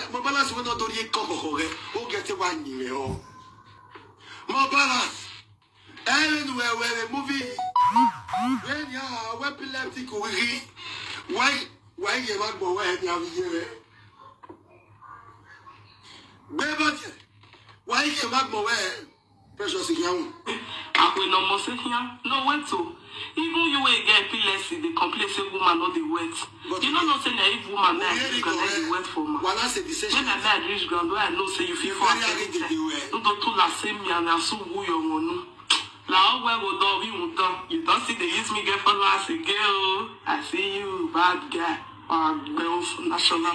my balance will not do the cover. Who get a 1 year? My balance. Anywhere where a movie. When you are epileptic, why you want to wear your why you want to wear precious young? I will not more say here. No wait to. Even you will get epilepsy, they complain say woman not the wet. But you don't say that if woman marry, you can the wet for man. When I marry reach ground, where I know say you feel for don't do la same me and I so who you want. Now where would do you don't see they use me get followers again. I see you bad guy or girl national.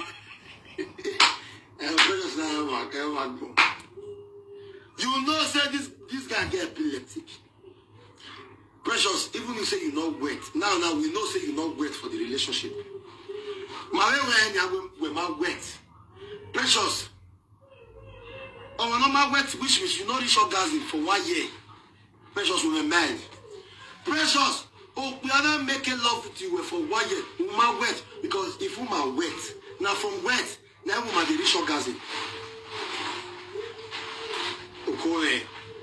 You know say this guy get epileptic. Precious, even you say you're not wet. Now we know say you're not wet for the relationship. My way my wet. Precious. Oh, no, my wet, which means you not reach orgasm for 1 year. Precious will be mad. Precious, oh, we are not making love with you for 1 year. Woman wet, because if woman wet, now from wet, now woman they reach orgasm. Okay.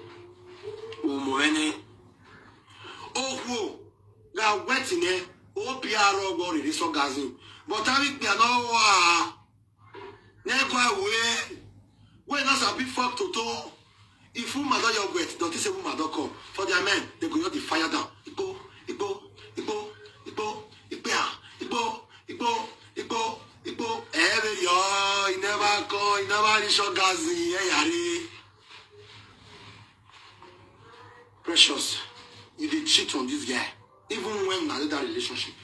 Oh, now wet in there. Oh, PR or this orgasm. But I think we are not. Never way. When us a bit fucked to toe. If woman don't your wet, don't say woman don't come. For their men, they go not the fire down. Ibo. Every year, he never go, he never reach orgasm. Hey, Precious, you did cheat on this guy, even when another relationship.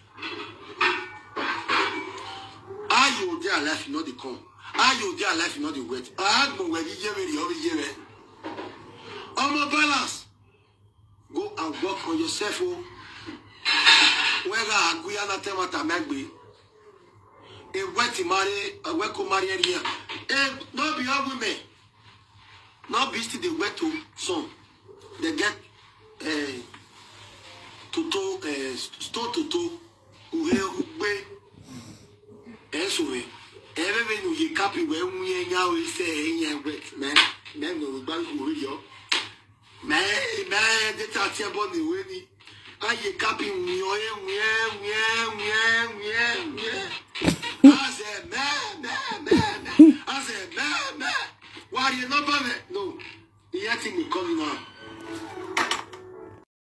Are you there alive, you know the come? Are you there alive, you know the wet? I had no way, you on my balance, go and work on yourself. Whether I go and tell what I make be a wet marry, a wet marry here. Not be all women, not be still the wet to some. They get store to anyway, everything you copy when we now say wet man no bank video. Man, that's a body way. I you copy I said, man. I said, man. Why you not bother? No, he had to be coming on.